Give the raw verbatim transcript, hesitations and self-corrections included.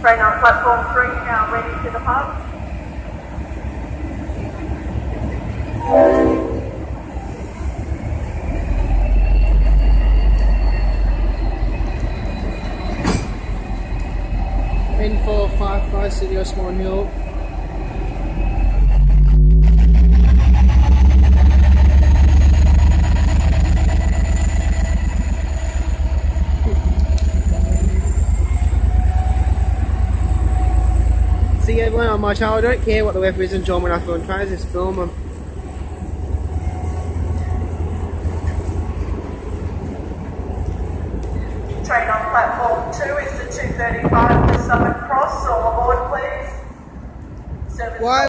Train on platform three now ready to depart. N four five five City Osborne Hill. See everyone on my channel, I don't care what the weather is, enjoy when I film trains, just film them. Train on platform two is the two thirty-five for Southern Cross, all aboard please. Service Why?